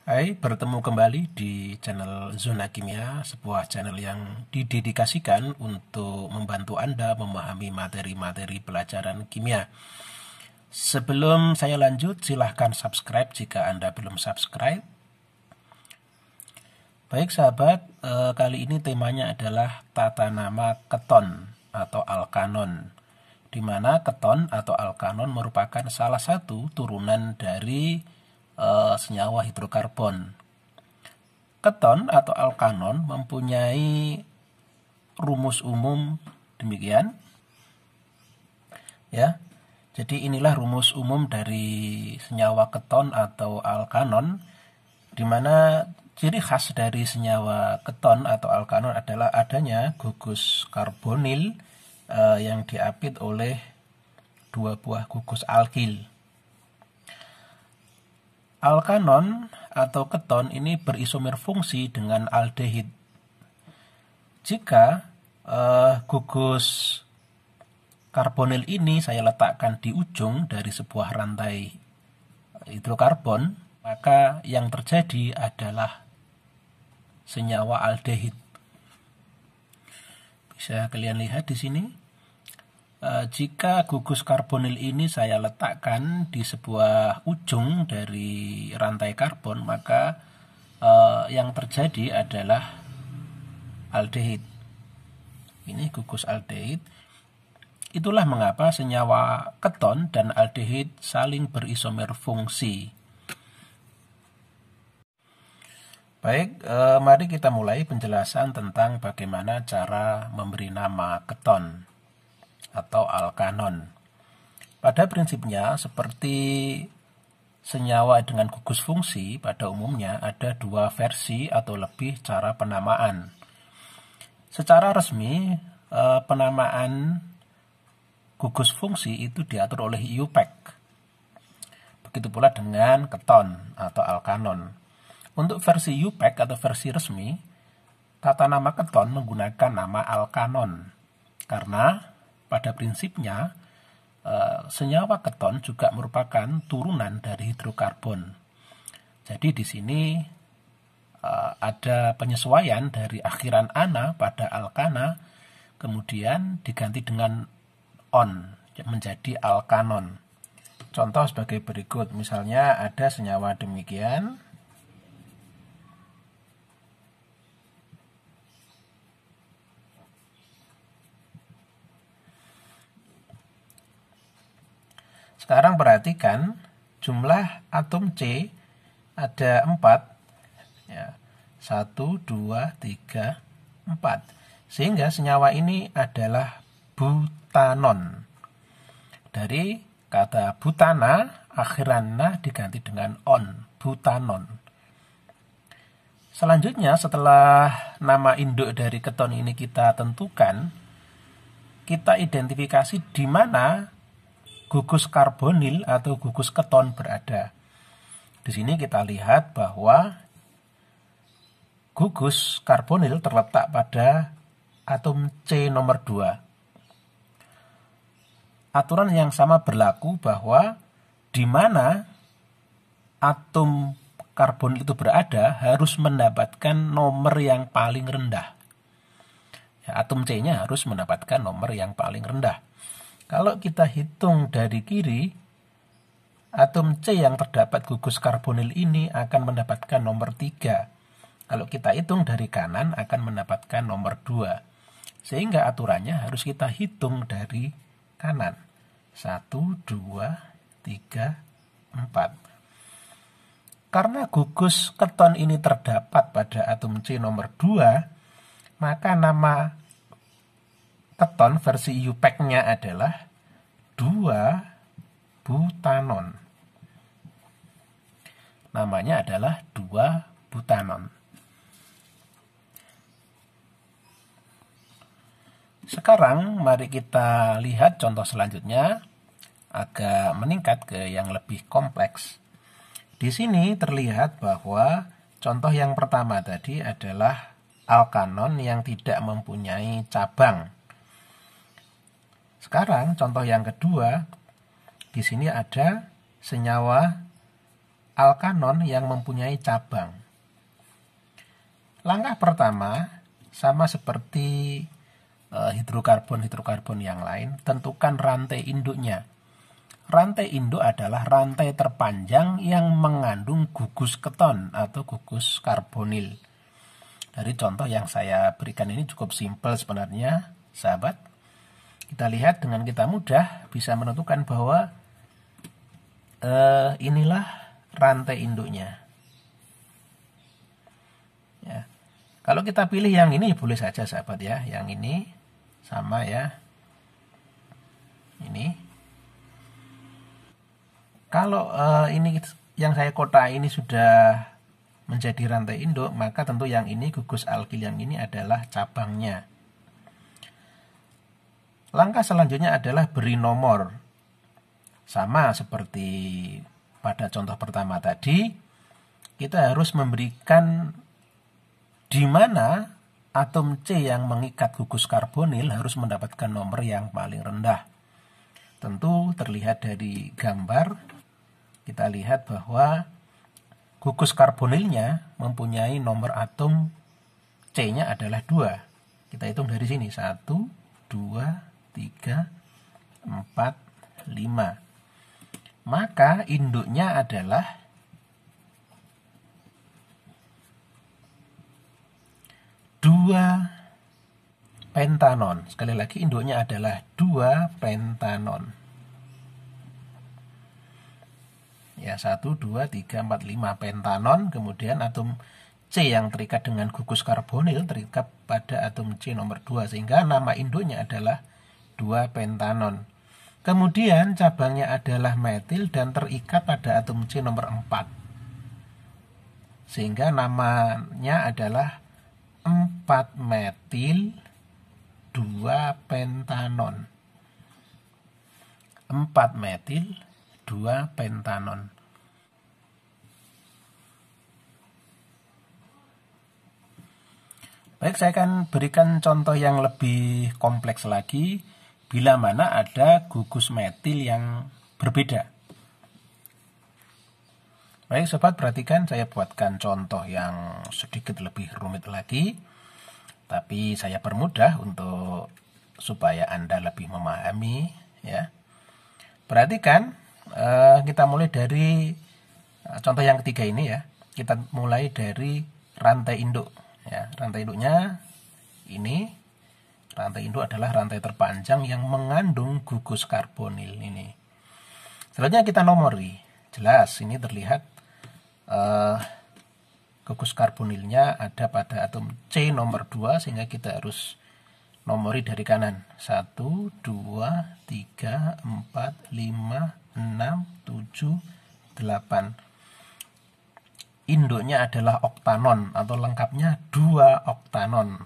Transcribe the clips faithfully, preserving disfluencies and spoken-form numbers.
Hai, bertemu kembali di channel Zona Kimia, sebuah channel yang didedikasikan untuk membantu Anda memahami materi-materi pelajaran kimia. Sebelum saya lanjut, silahkan subscribe jika Anda belum subscribe. Baik sahabat, eh, kali ini temanya adalah tata nama keton atau alkanon, di mana keton atau alkanon merupakan salah satu turunan dari eh, senyawa hidrokarbon. Keton atau alkanon mempunyai rumus umum demikian. Ya. Jadi inilah rumus umum dari senyawa keton atau alkanon, di mana ciri khas dari senyawa keton atau alkanon adalah adanya gugus karbonil eh, yang diapit oleh dua buah gugus alkil. Alkanon atau keton ini berisomer fungsi dengan aldehid. Jika eh, gugus karbonil ini saya letakkan di ujung dari sebuah rantai hidrokarbon, maka yang terjadi adalah senyawa aldehid. Bisa kalian lihat di sini. Uh, jika gugus karbonil ini saya letakkan di sebuah ujung dari rantai karbon, maka uh, yang terjadi adalah aldehid. Ini gugus aldehid. Itulah mengapa senyawa keton dan aldehid saling berisomer fungsi. Baik, uh, mari kita mulai penjelasan tentang bagaimana cara memberi nama keton atau alkanon. Pada prinsipnya, seperti senyawa dengan gugus fungsi, pada umumnya ada dua versi atau lebih cara penamaan. Secara resmi, eh, penamaan gugus fungsi itu diatur oleh I U P A C. Begitu pula dengan keton atau alkanon. Untuk versi I U P A C atau versi resmi, tata nama keton menggunakan nama alkanon, karena pada prinsipnya, eh, senyawa keton juga merupakan turunan dari hidrokarbon. Jadi di sini eh, ada penyesuaian dari akhiran ana pada alkana, kemudian diganti dengan on menjadi alkanon. Contoh sebagai berikut, misalnya ada senyawa demikian. Sekarang perhatikan jumlah atom C ada empat, ya, satu, dua, tiga, empat. Sehingga senyawa ini adalah butanon. Dari kata butana, akhirannya diganti dengan on, butanon. Selanjutnya setelah nama induk dari keton ini kita tentukan, kita identifikasi di mana gugus karbonil atau gugus keton berada. Di sini kita lihat bahwa gugus karbonil terletak pada atom C nomor dua. Aturan yang sama berlaku bahwa di mana atom karbonil itu berada harus mendapatkan nomor yang paling rendah. Ya, atom C-nya harus mendapatkan nomor yang paling rendah. Kalau kita hitung dari kiri, atom C yang terdapat gugus karbonil ini akan mendapatkan nomor tiga. Kalau kita hitung dari kanan akan mendapatkan nomor dua. Sehingga aturannya harus kita hitung dari kanan. satu, dua, tiga, empat. Karena gugus keton ini terdapat pada atom C nomor dua, maka nama keton versi I U P A C-nya adalah dua butanon. Namanya adalah dua butanon. Sekarang mari kita lihat contoh selanjutnya, agak meningkat ke yang lebih kompleks. Di sini terlihat bahwa contoh yang pertama tadi adalah alkanon yang tidak mempunyai cabang. Sekarang contoh yang kedua, di sini ada senyawa alkanon yang mempunyai cabang. Langkah pertama, sama seperti eh, hidrokarbon-hidrokarbon yang lain, tentukan rantai induknya. Rantai induk adalah rantai terpanjang yang mengandung gugus keton atau gugus karbonil. Dari contoh yang saya berikan ini cukup simpel sebenarnya, sahabat. Kita lihat dengan kita mudah bisa menentukan bahwa eh, inilah rantai induknya. Ya. Kalau kita pilih yang ini boleh saja sahabat ya, yang ini sama ya. Ini. Kalau uh, ini yang saya kotak ini sudah menjadi rantai induk, maka tentu yang ini gugus alkil, yang ini adalah cabangnya. Langkah selanjutnya adalah beri nomor. Sama seperti pada contoh pertama tadi, kita harus memberikan di mana atom C yang mengikat gugus karbonil harus mendapatkan nomor yang paling rendah. Tentu terlihat dari gambar. Kita lihat bahwa gugus karbonilnya mempunyai nomor atom C-nya adalah dua. Kita hitung dari sini. satu, dua, tiga, empat, lima. Maka induknya adalah dua pentanon. Sekali lagi induknya adalah dua pentanon. Ya, satu, dua, tiga, empat, lima pentanon. Kemudian atom C yang terikat dengan gugus karbonil terikat pada atom C nomor dua. Sehingga nama induknya adalah dua pentanon. Kemudian cabangnya adalah metil dan terikat pada atom C nomor empat. Sehingga namanya adalah empat metil dua pentanon. empat metil dua pentanon. Baik, saya akan berikan contoh yang lebih kompleks lagi bila mana ada gugus metil yang berbeda. Baik sobat, perhatikan saya buatkan contoh yang sedikit lebih rumit lagi, tapi saya permudah untuk supaya Anda lebih memahami ya. Perhatikan, eh, kita mulai dari eh, contoh yang ketiga ini ya. Kita mulai dari rantai induk ya. Rantai induknya ini. Rantai induk adalah rantai terpanjang yang mengandung gugus karbonil ini. Selanjutnya kita nomori. Jelas ini terlihat uh, gugus karbonilnya ada pada atom C nomor dua, sehingga kita harus nomori dari kanan. satu, dua, tiga, empat, lima, enam, tujuh, delapan. Induknya adalah oktanon atau lengkapnya dua oktanon.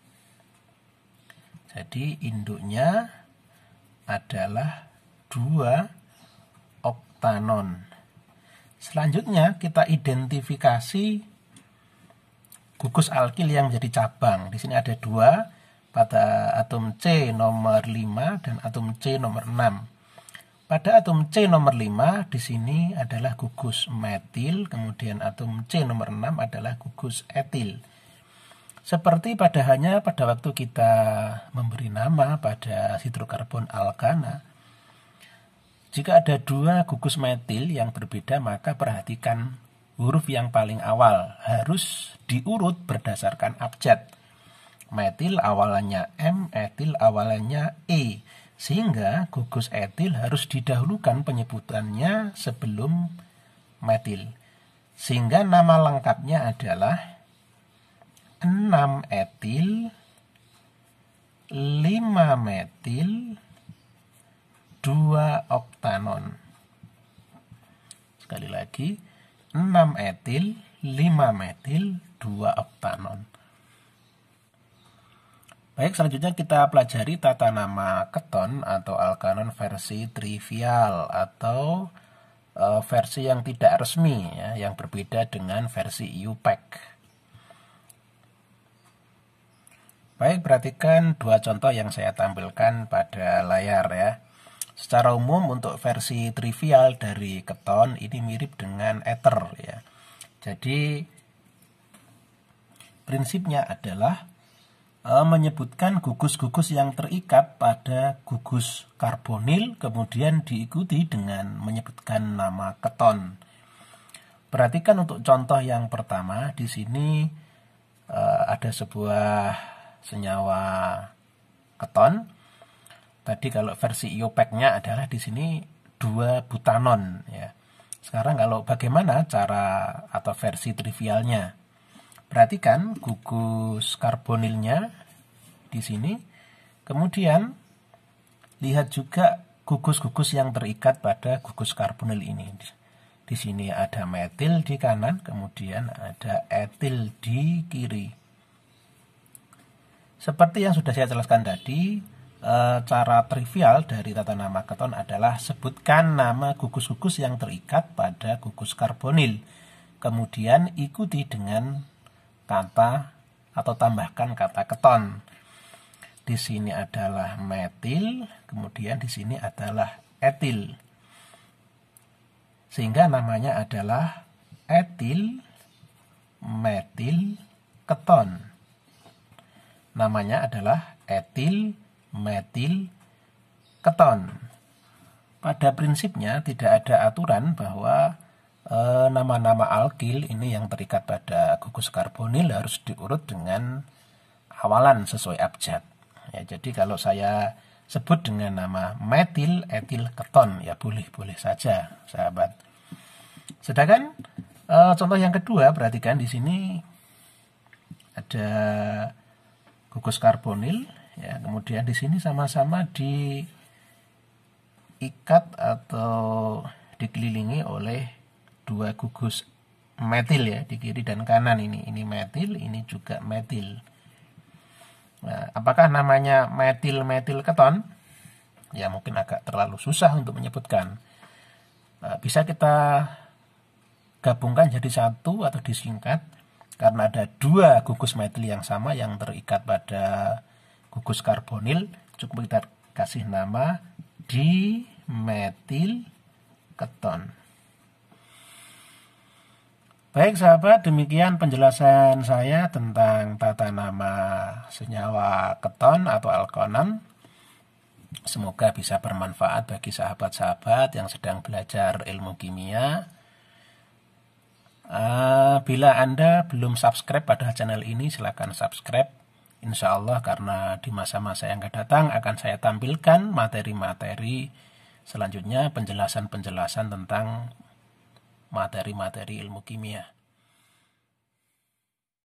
Jadi induknya adalah dua oktanon. Selanjutnya kita identifikasi gugus alkil yang menjadi cabang. Di sini ada dua pada atom C nomor lima dan atom C nomor enam. Pada atom C nomor lima di sini adalah gugus metil, kemudian atom C nomor enam adalah gugus etil. Seperti pada hanya pada waktu kita memberi nama pada hidrokarbon alkana, jika ada dua gugus metil yang berbeda, maka perhatikan huruf yang paling awal harus diurut berdasarkan abjad. Metil awalannya M, etil awalannya E, sehingga gugus etil harus didahulukan penyebutannya sebelum metil. Sehingga nama lengkapnya adalah enam etil, lima metil, dua oktanon. Sekali lagi, enam etil, lima metil, dua oktanon. Baik, selanjutnya kita pelajari tata nama keton atau alkanon versi trivial atau e, versi yang tidak resmi ya, yang berbeda dengan versi I U P A C. Baik, perhatikan dua contoh yang saya tampilkan pada layar ya. Secara umum untuk versi trivial dari keton ini mirip dengan ether ya. Jadi prinsipnya adalah e, menyebutkan gugus-gugus yang terikat pada gugus karbonil, kemudian diikuti dengan menyebutkan nama keton. Perhatikan untuk contoh yang pertama, di sini e, ada sebuah senyawa keton. Tadi kalau versi I U P A C-nya adalah di sini dua butanon ya. Sekarang kalau bagaimana cara atau versi trivialnya? Perhatikan gugus karbonilnya di sini. Kemudian lihat juga gugus-gugus yang terikat pada gugus karbonil ini. Di sini ada metil di kanan, kemudian ada etil di kiri. Seperti yang sudah saya jelaskan tadi, E, cara trivial dari tata nama keton adalah sebutkan nama gugus-gugus yang terikat pada gugus karbonil. Kemudian ikuti dengan kata atau tambahkan kata keton. Di sini adalah metil, kemudian di sini adalah etil. Sehingga namanya adalah etil metil keton. Namanya adalah etil metil keton. Pada prinsipnya tidak ada aturan bahwa nama-nama e, alkil ini yang terikat pada gugus karbonil harus diurut dengan awalan sesuai abjad. Ya, jadi kalau saya sebut dengan nama metil etil keton, ya boleh-boleh saja, sahabat. Sedangkan e, contoh yang kedua, perhatikan di sini ada gugus karbonil. Ya, kemudian di sini sama-sama diikat atau dikelilingi oleh dua gugus metil ya, di kiri dan kanan ini. Ini metil, ini juga metil. Nah, apakah namanya metil-metil keton? Ya mungkin agak terlalu susah untuk menyebutkan. Nah, bisa kita gabungkan jadi satu atau disingkat karena ada dua gugus metil yang sama yang terikat pada gugus karbonil, cukup kita kasih nama dimetil keton. Baik sahabat, demikian penjelasan saya tentang tata nama senyawa keton atau alkonon. Semoga bisa bermanfaat bagi sahabat-sahabat yang sedang belajar ilmu kimia. Uh, bila Anda belum subscribe pada channel ini, silakan subscribe. Insya Allah karena di masa-masa yang akan datang akan saya tampilkan materi-materi selanjutnya, penjelasan-penjelasan tentang materi-materi ilmu kimia.